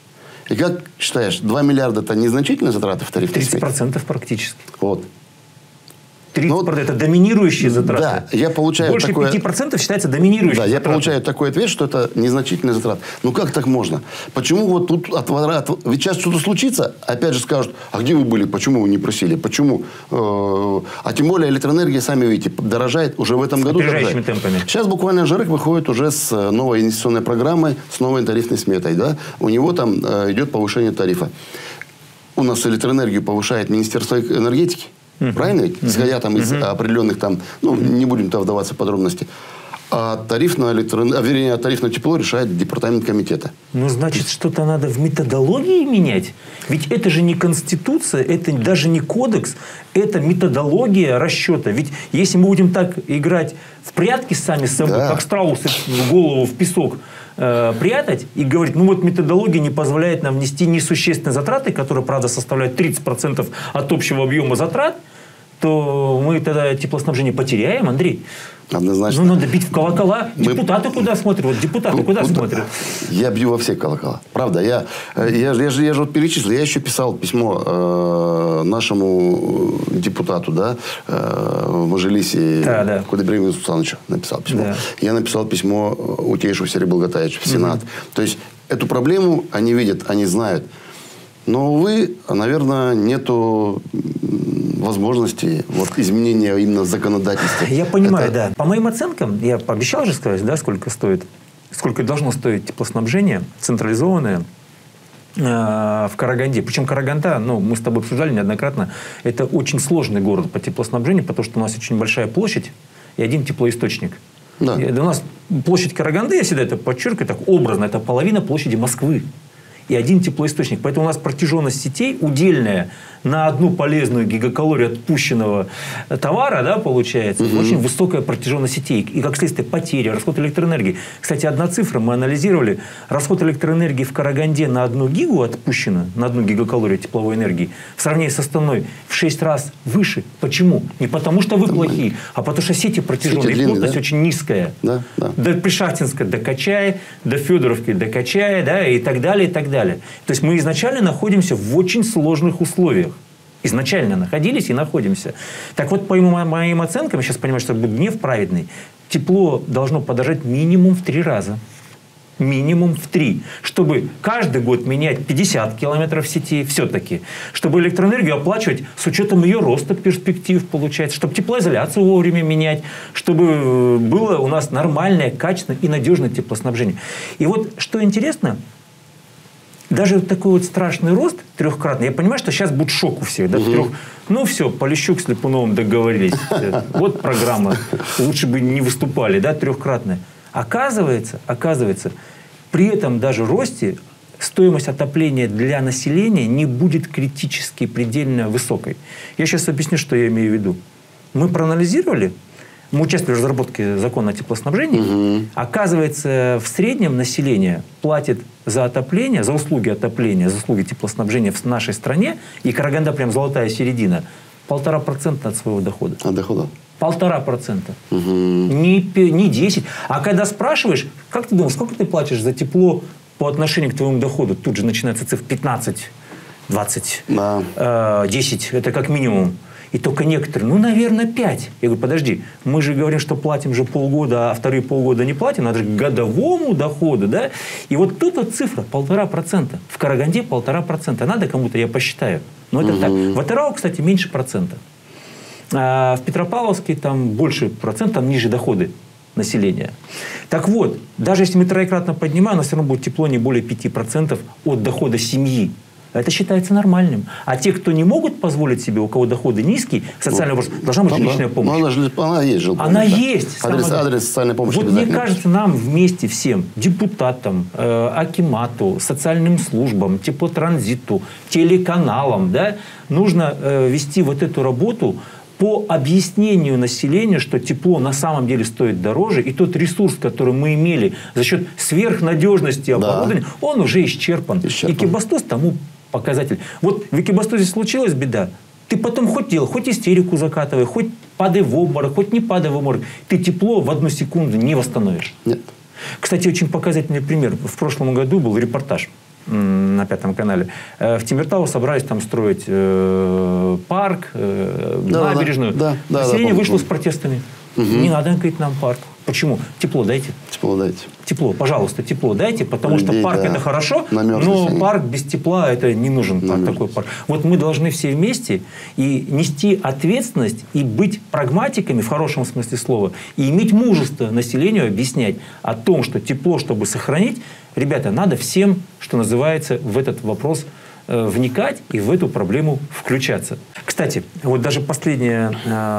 И как считаешь, два миллиарда это незначительные затраты в тарифе? тридцать процентов практически. Вот. тридцать процентов ну, это доминирующие затраты. Да, я получаю Больше такое... пяти процентов считается доминирующие Да, затраты. я получаю такой ответ, что это незначительные затраты. Ну, как так можно? Почему вот тут от, от, ведь сейчас что-то случится, опять же скажут, а где вы были, почему вы не просили, почему? Э, а тем более электроэнергия, сами видите, дорожает уже в этом с году. опережающими темпами. Сейчас буквально ЖЭРЭК выходит уже с новой инвестиционной программой, с новой тарифной сметой. Да? У него там э, идет повышение тарифа. У нас электроэнергию повышает Министерство энергетики. Uh-huh. Правильно ведь? Uh-huh. Исходя там из uh-huh. определенных там, ну, uh-huh. не будем там вдаваться в подробности. А тариф на электроэнергию, а, вернее, тариф на тепло решает департамент комитета. Ну, значит, что-то надо в методологии менять? Ведь это же не конституция, это даже не кодекс, это методология расчета. Ведь если мы будем так играть в прятки сами с собой, да. как страусы голову в песок, э, прятать и говорить, ну вот методология не позволяет нам внести несущественные затраты, которые, правда, составляют тридцать процентов от общего объема затрат, то мы тогда теплоснабжение потеряем, Андрей. Однозначно. Ну, надо бить в колокола. Депутаты Мы... куда смотрят? Вот депутаты ну, куда, куда смотрят? Я бью во все колокола. Правда. Я, я, я, же, я же вот перечислил. Я еще писал письмо э, нашему депутату, да, э, в Мажилисе, да, да. Кудайбергену Сусановичу написал письмо. Да. Я написал письмо Утешу Сергею Благотаевичу в Сенат. Угу. То есть, эту проблему они видят, они знают. Но, увы, наверное, нету возможности вот, изменения именно законодательства. Я понимаю, Это... да. По моим оценкам, я пообещал же сказать, да, сколько стоит, сколько должно стоить теплоснабжение централизованное э, в Караганде. Причем Караганда, ну, мы с тобой обсуждали неоднократно, это очень сложный город по теплоснабжению, потому что у нас очень большая площадь и один теплоисточник. Да. И, да, у нас площадь Караганды, я всегда это подчеркиваю, так образно, это половина площади Москвы. И один теплоисточник. Поэтому у нас протяженность сетей удельная на одну полезную гигакалорию отпущенного товара, да, получается, угу. очень высокая протяженность сетей. И, как следствие, потери, расход электроэнергии. Кстати, одна цифра, мы анализировали. Расход электроэнергии в Караганде на одну гигу отпущено, на одну гигакалорию тепловой энергии, в сравнении с остальной в шесть раз выше. Почему? Не потому, что вы плохие, а потому, что сети протяженные. И плотность да? очень низкая. Да, да. До Пришахтинска докачай, до Федоровки докачай, да, и так далее, и так далее. То есть, мы изначально находимся в очень сложных условиях. Изначально находились и находимся. Так вот, по моим оценкам, я сейчас понимаю, что это гнев праведный, тепло должно подорожать минимум в три раза. Минимум в три. Чтобы каждый год менять пятьдесят километров сети все-таки. Чтобы электроэнергию оплачивать с учетом ее роста перспектив, получается. Чтобы теплоизоляцию вовремя менять. Чтобы было у нас нормальное, качественное и надежное теплоснабжение. И вот, что интересно... Даже вот такой вот страшный рост трехкратный, я понимаю, что сейчас будет шок у всех. Да, угу. трех... Ну все, Полищук с Липуновым договорились. Вот программа. Лучше бы не выступали, да, трехкратная. Оказывается, оказывается, при этом даже росте стоимость отопления для населения не будет критически предельно высокой. Я сейчас объясню, что я имею в виду. Мы проанализировали, мы участвовали в разработке закона о теплоснабжении. Угу. Оказывается, в среднем население платит за отопление, за услуги отопления, за услуги теплоснабжения в нашей стране, и Караганда прям золотая середина, полтора процента от своего дохода. От дохода? Полтора процента. Угу. Не, не десять. А когда спрашиваешь, как ты думаешь, сколько ты платишь за тепло по отношению к твоему доходу? Тут же начинается цифра пятнадцать, двадцать, да. э, десять. Это как минимум. И только некоторые, ну, наверное, пять. Я говорю, подожди, мы же говорим, что платим же полгода, а вторые полгода не платим, надо же к годовому доходу, да? И вот тут вот цифра полтора процента. В Караганде полтора процента. Надо кому-то, я посчитаю. Но это угу. так. В Атырау, кстати, меньше процента. А в Петропавловске там больше процент, там ниже доходы населения. Так вот, даже если мы троекратно поднимаем, у нас все равно будет тепло не более пяти процентов от дохода семьи. Это считается нормальным. А те, кто не могут позволить себе, у кого доходы низкие, социальный вопрос, должна быть личная помощь. Она, же, она есть жилпомощь. Она да? есть. Адрес, адрес социальной помощи. Вот мне кажется, нам вместе всем, депутатам, э, акимату, социальным службам, теплотранзиту, телеканалам, да, нужно э, вести вот эту работу по объяснению населению, что тепло на самом деле стоит дороже, и тот ресурс, который мы имели за счет сверхнадежности оборудования, да. он уже исчерпан. исчерпан. И Экибастуз тому показатель. Вот в Экибастузе случилась беда. Ты потом хоть делай, хоть истерику закатывай, хоть падай в обморок, хоть не падай в обморок. Ты тепло в одну секунду не восстановишь. Нет. Кстати, очень показательный пример. В прошлом году был репортаж на Пятом канале. В Темиртау собрались там строить э, парк, э, да, набережную. Да, да, Население да, вышло с протестами. Угу. Не надо, говорит, нам парк. Почему? Тепло дайте. Тепло дайте. Тепло, пожалуйста, тепло дайте, потому Людей, что парк да. это хорошо, Намерзлись но они. парк без тепла это не нужен парк, такой парк. Вот мы должны все вместе и нести ответственность и быть прагматиками в хорошем смысле слова и иметь мужество населению объяснять о том, что тепло, чтобы сохранить, ребята, надо всем, что называется, в этот вопрос вникать и в эту проблему включаться. Кстати, вот даже последнее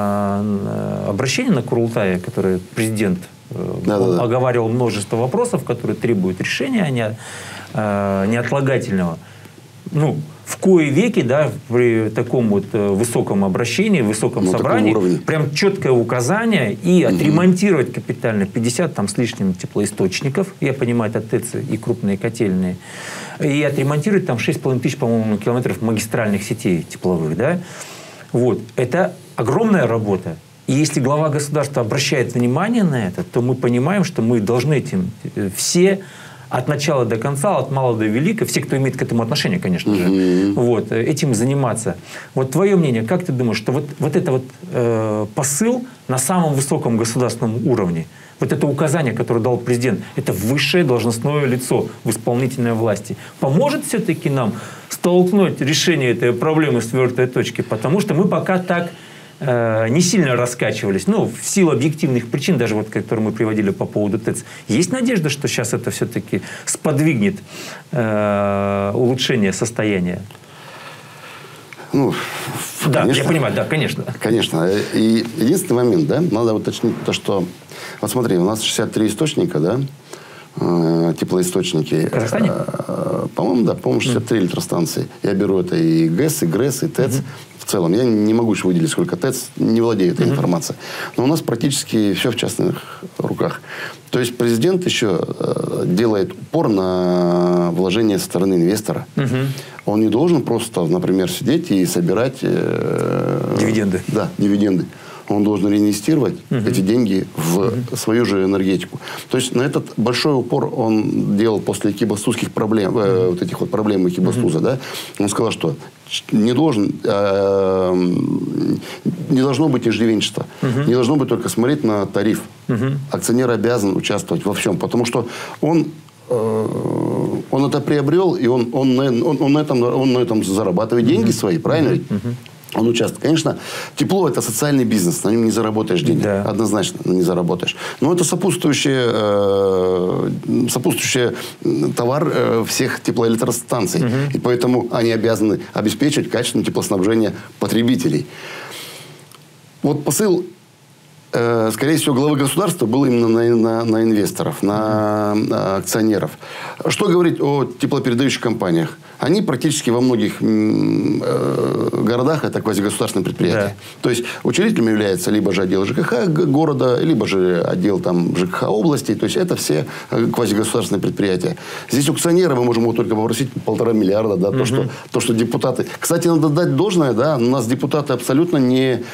э, обращение на Курултае, которое президент э, да, да, да. оговаривал множество вопросов, которые требуют решения, а не, э, неотлагательного. Ну, в кои веки, да, при таком вот высоком обращении, высоком ну, собрании, прям четкое указание и угу. отремонтировать капитально пятьдесят там с лишним теплоисточников, я понимаю, это ТЭЦы и крупные котельные, и отремонтировать там шесть с половиной тысяч, по-моему, километров магистральных сетей тепловых, да. Вот. Это огромная работа. И если глава государства обращает внимание на это, то мы понимаем, что мы должны этим все от начала до конца, от мала до велика, все, кто имеет к этому отношение, конечно же, mm-hmm. вот, этим заниматься. Вот твое мнение, как ты думаешь, что вот, вот это вот э, посыл на самом высоком государственном уровне, вот это указание, которое дал президент, это высшее должностное лицо в исполнительной власти, поможет все-таки нам столкнуть решение этой проблемы с твердой точки? Потому что мы пока так не сильно раскачивались, ну, в силу объективных причин, даже вот, которые мы приводили по поводу ТЭЦ. Есть надежда, что сейчас это все-таки сподвигнет э, улучшение состояния? Ну, да, конечно, я понимаю, да, конечно. Конечно. И единственный момент, да, надо уточнить то, что... Вот смотри, у нас шестьдесят три источника, да, э, теплоисточники. В Казахстане? Э, по-моему, да, по-моему, шестьдесят три mm. электростанции. Я беру это и ГЭС, и ГРЭС, и ТЭЦ. Mm-hmm. В целом, я не могу еще выделить, сколько ТЭЦ, не владею этой mm-hmm. информацией. Но у нас практически все в частных руках. То есть президент еще э, делает упор на вложение со стороны инвестора. Mm-hmm. Он не должен просто, например, сидеть и собирать... Э, дивиденды. Да, дивиденды. Он должен реинвестировать uh-huh. эти деньги в uh-huh. свою же энергетику. То есть на этот большой упор он делал после кибастузских проблем, uh-huh. э, вот этих вот проблем Кибастуза, uh-huh. да. Он сказал, что не должен, э, не должно быть иждивенчества, uh-huh. не должно быть только смотреть на тариф. Uh-huh. Акционер обязан участвовать во всем, потому что он он это приобрел, и он, он, он, он, на, этом, он на этом зарабатывает деньги uh-huh. свои, правильно ведь? Uh-huh. Он участвует. Конечно, тепло – это социальный бизнес. На нем не заработаешь денег. Да. Однозначно не заработаешь. Но это сопутствующий, э, сопутствующий товар э, всех теплоэлектростанций. Угу. И поэтому они обязаны обеспечивать качественное теплоснабжение потребителей. Вот посыл, э, скорее всего, главы государства был именно на, на, на инвесторов, на, на акционеров. Что говорить о теплопередающих компаниях? Они практически во многих э, городах это квазигосударственные предприятия. Да. То есть учредителем является либо же отдел ЖКХ города, либо же отдел там, ЖКХ области. То есть это все квазигосударственные предприятия. Здесь у акционера мы можем только попросить полтора миллиарда. Да, угу. то, что, то, что депутаты... Кстати, надо дать должное. Да, у нас депутаты абсолютно не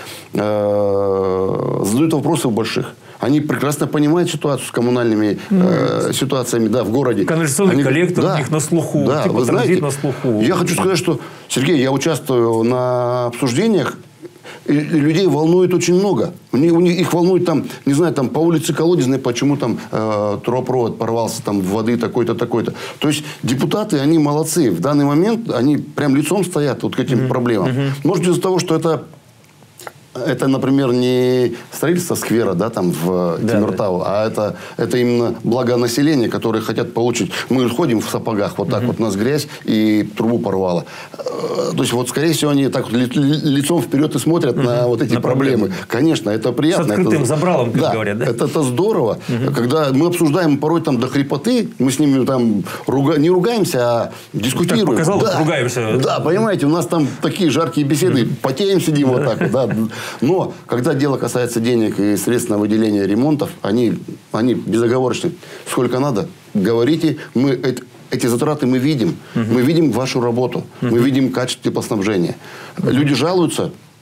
э, задают вопросов больших. Они прекрасно понимают ситуацию с коммунальными э, ситуациями, да, в городе. Канализационный Они, коллектор да, у них на слуху. Да, типа, вы знаете, на слуху. Я хочу сказать, что, Сергей, я участвую на обсуждениях, и, и людей волнует очень много. У них, у них, их волнует там, не знаю, там по улице Колодезной, почему там э, трубопровод порвался, там воды такой-то, такой-то. То есть депутаты, они молодцы. В данный момент они прям лицом стоят вот к этим mm-hmm. проблемам. Mm-hmm. Может, из-за того, что это... Это, например, не строительство сквера, да, там в да, Темиртау, да. а это, это именно благо населения, которые хотят получить. Мы ходим в сапогах, вот так угу. вот у нас грязь и трубу порвало. То есть, вот, скорее всего, они так вот лицом вперед и смотрят угу. на вот эти на проблемы. проблемы. Конечно, это приятно. С открытым это, забралом, как да, говорят, да? Это, это здорово. Угу. Когда мы обсуждаем порой там до хрипоты, мы с ними там руга... не ругаемся, а дискутируем. Так показал, да. ругаемся. Да, понимаете, у нас там такие жаркие беседы, угу. потеем, сидим вот так вот, да. Но, когда дело касается денег и средств на выделение ремонтов, они, они безоговорочны. Сколько надо, говорите. Мы это, эти затраты мы видим. Uh-huh. Мы видим вашу работу. Uh-huh. Мы видим качество теплоснабжения. Uh-huh. Люди жалуются.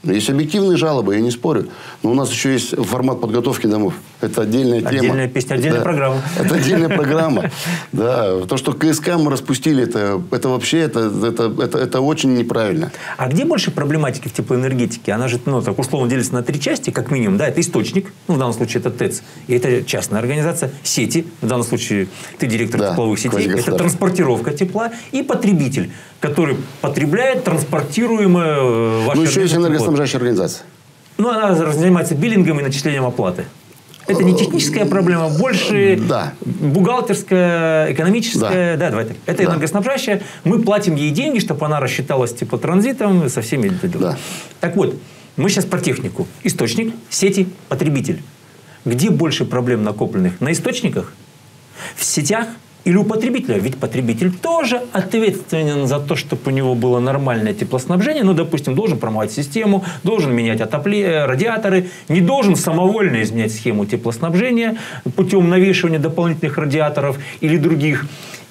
Есть объективные жалобы, я не спорю. Но у нас еще есть формат подготовки домов. Это отдельная тема. Отдельная песня, отдельная да. программа. Это отдельная программа. Да. То, что КСК мы распустили, это, это вообще это, это, это, это очень неправильно. А где больше проблематики в теплоэнергетике? Она же, ну, так условно делится на три части, как минимум. Да, это источник, ну, в данном случае это ТЭЦ, и это частная организация. Сети, в данном случае ты директор да, тепловых сетей. Это транспортировка тепла и потребитель, который потребляет транспортируемое ваше. Ну, еще есть энергоснабжающая организация. Ну, она занимается биллингом и начислением оплаты. Это не техническая проблема, больше да. бухгалтерская, экономическая. Да, да давай так. Это да. энергоснабжающая. Мы платим ей деньги, чтобы она рассчиталась теплотранзитом со всеми этими делами. Да. Так вот, мы сейчас про технику. Источник, сети, потребитель. Где больше проблем накопленных? На источниках? В сетях? Или у потребителя? Ведь потребитель тоже ответственен за то, чтобы у него было нормальное теплоснабжение. Ну, допустим, должен промывать систему, должен менять отопление, радиаторы, не должен самовольно изменять схему теплоснабжения путем навешивания дополнительных радиаторов или других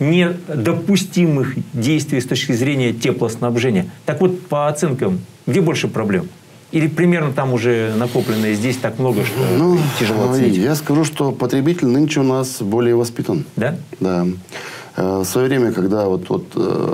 недопустимых действий с точки зрения теплоснабжения. Так вот, по оценкам, где больше проблем? Или примерно там уже накоплено, и здесь так много, что ну, тяжело оценить? Я скажу, что потребитель нынче у нас более воспитан. Да? Да. В свое время, когда вот, вот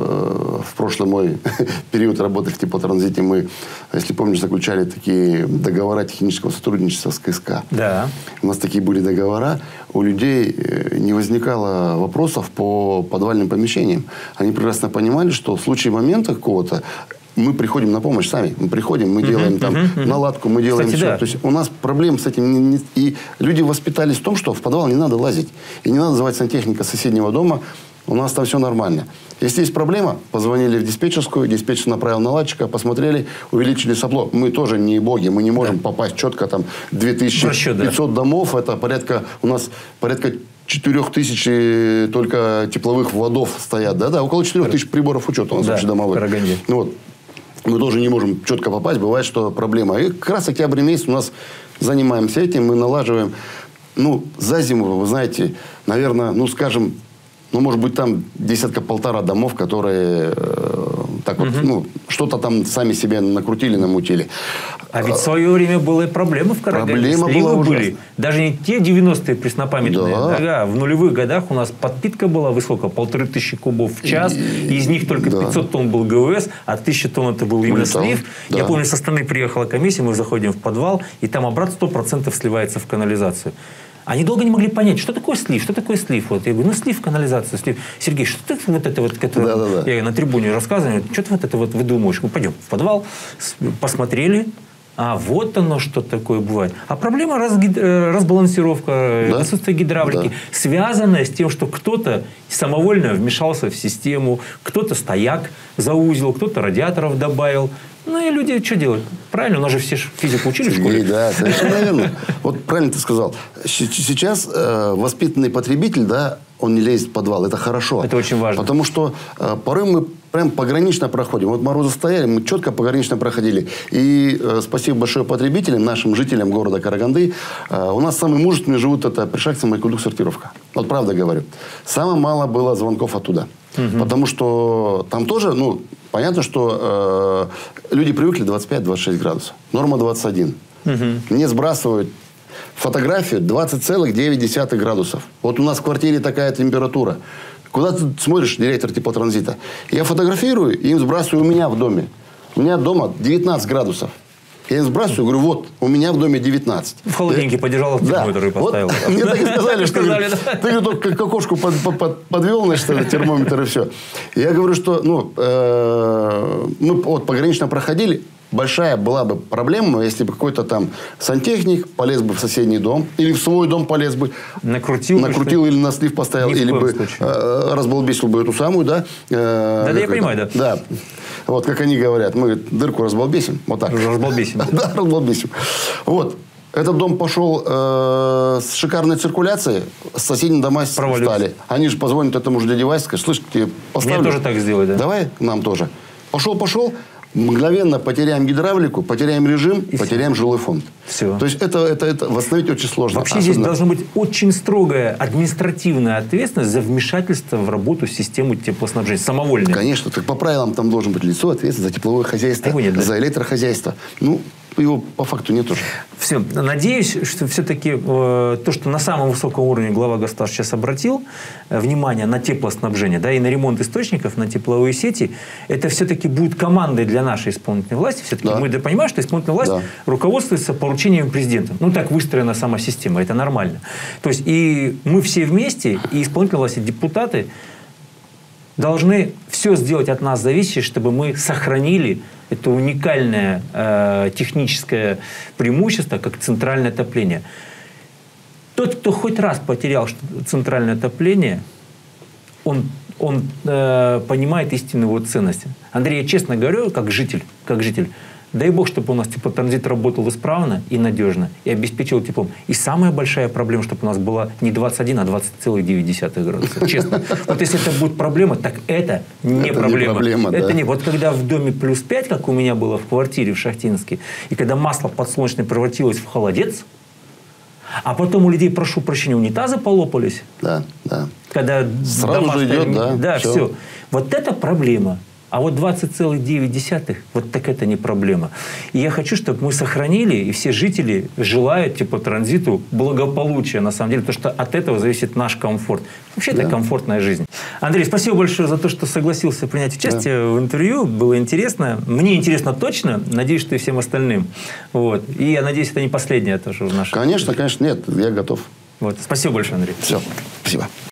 в прошлый мой период работы в теплотранзите, мы, если помнишь, заключали такие договора технического сотрудничества с КСК. Да. У нас такие были договора. У людей не возникало вопросов по подвальным помещениям. Они прекрасно понимали, что в случае момента какого-то мы приходим на помощь сами. Мы приходим, мы uh-huh, делаем там uh-huh, uh-huh. наладку, мы делаем Кстати, все. Да. То есть у нас проблем с этим не, не, и люди воспитались в том, что в подвал не надо лазить. И не надо звать сантехника соседнего дома. У нас там все нормально. Если есть проблема, позвонили в диспетчерскую, диспетчер направил наладчика, посмотрели, увеличили сопло. Мы тоже не боги, мы не можем да. попасть четко там две тысячи пятьсот да. домов. Это порядка, у нас порядка четырех тысяч только тепловых водов стоят. Да-да, около четырех тысяч приборов учета у нас да, общедомовых. Ну, вот. Мы тоже не можем четко попасть. Бывает, что проблема. И как раз октябрь месяц у нас занимаемся этим. Мы налаживаем. Ну, за зиму, вы знаете, наверное, ну, скажем, ну, может быть, там десятка-полтора домов, которые э, так вот, угу. ну, что-то там сами себе накрутили, намутили. А ведь в свое время были проблемы в Караганде. Проблема была были. Даже не те девяностые преснопамятные. Да. Да, в нулевых годах у нас подпитка была высокая, полторы тысячи кубов в час. И, из них только да. пятьсот тонн был ГВС, а тысяча тонн это был именно Улетал. слив. Да. Я помню, со стороны приехала комиссия, мы заходим в подвал, и там обратно сто процентов сливается в канализацию. Они долго не могли понять, что такое слив, что такое слив. Вот я говорю, ну слив, канализация, слив. Сергей, что ты вот это вот, которое, да, да, да. я на трибуне рассказываю, что ты вот это вот выдумываешь? Мы пойдем в подвал, посмотрели, а вот оно что такое бывает. А проблема разгид... разбалансировка, да? отсутствие гидравлики, да. связанная с тем, что кто-то самовольно вмешался в систему, кто-то стояк заузил, кто-то радиаторов добавил. Ну и люди что делают? Правильно, у нас же все физику учили Сергей, в школе. Да, совершенно верно. Вот правильно ты сказал. Сейчас э, воспитанный потребитель, да, он не лезет в подвал. Это хорошо. Это очень важно. Потому что э, порой мы прям погранично проходим. Вот морозы стояли, мы четко погранично проходили. И э, спасибо большое потребителям, нашим жителям города Караганды. Э, у нас самые мужественные живут, это Пришахтин, Майкулдук, сортировка. Вот правда говорю. Самое мало было звонков оттуда. Угу. Потому что там тоже, ну, понятно, что э, люди привыкли двадцать пять - двадцать шесть градусов. Норма двадцать один. Угу. Мне сбрасывают фотографию двадцать целых девять десятых градусов. Вот у нас в квартире такая температура. Куда ты смотришь, директор теплотранзита? Я фотографирую и им сбрасываю у меня в доме. У меня дома девятнадцать градусов. Я им сбрасываю, говорю, вот, у меня в доме девятнадцать. В холодильнике подержал, в термометр и поставил. Мне так и сказали, что ты только к окошку подвел, значит, термометр и все. Я говорю, что, ну, мы вот погранично проходили, большая была бы проблема, если бы какой-то там сантехник полез бы в соседний дом, или в свой дом полез бы, накрутил, накрутил или на слив поставил, или бы разбалбесил бы эту самую, да. Да, я понимаю, да. Да. Вот, как они говорят, мы дырку разбалбесим. Вот так. Разбалбесим. Да, разбалбесим. Вот. Этот дом пошел э, с шикарной циркуляцией, соседние дома встали. Они же позвонят этому же дяде Васе, скажут, слышь, тебе поставлю. Мне тоже так сделать, да? Давай нам тоже. Пошел, пошел. Мгновенно потеряем гидравлику, потеряем режим, и потеряем все. жилой фонд. Все. То есть это, это, это восстановить очень сложно. Вообще Особенно... здесь должна быть очень строгая административная ответственность за вмешательство в работу системы теплоснабжения. Самовольная. Конечно. Так по правилам там должен быть лицо ответственное за тепловое хозяйство, а нет, да? за электрохозяйство. Ну, его по факту нет уже. Все. Надеюсь, что все-таки э, то, что на самом высоком уровне глава государства сейчас обратил э, внимание на теплоснабжение, да, и на ремонт источников, на тепловые сети, это все-таки будет командой для нашей исполнительной власти. Все-таки да. мы да, понимаем, что исполнительная власть да. руководствуется поручением президента. Ну, так выстроена сама система, это нормально. То есть, и мы все вместе, и исполнительная власть, и депутаты, должны все сделать от нас зависящее, чтобы мы сохранили это уникальное э, техническое преимущество, как центральное отопление. Тот, кто хоть раз потерял центральное отопление, он, он э, понимает истинную его ценность. Андрей, я честно говорю, как житель, как житель, дай бог, чтобы у нас теплотранзит работал исправно и надежно, и обеспечивал теплом. И самая большая проблема, чтобы у нас была не двадцать один, а двадцать целых девять десятых градуса. Честно. Вот если это будет проблема, так это не это проблема. Не проблема это да. не. Вот когда в доме плюс пять, как у меня было в квартире в Шахтинске, и когда масло подсолнечное превратилось в холодец, а потом у людей, прошу прощения, унитазы полопались. Да, да. Когда сразу же идет, да. Да, все. все. Вот это проблема. А вот двадцать целых девять десятых, вот так это не проблема. И я хочу, чтобы мы сохранили, и все жители желают теплотранзиту благополучия, на самом деле, потому что от этого зависит наш комфорт. Вообще, да. это комфортная жизнь. Андрей, спасибо большое за то, что согласился принять участие да. в интервью. Было интересно. Мне интересно точно. Надеюсь, что и всем остальным. Вот. И я надеюсь, это не последнее тоже в нашем... Конечно, конечно, нет. Я готов. Вот. Спасибо большое, Андрей. Все. Спасибо.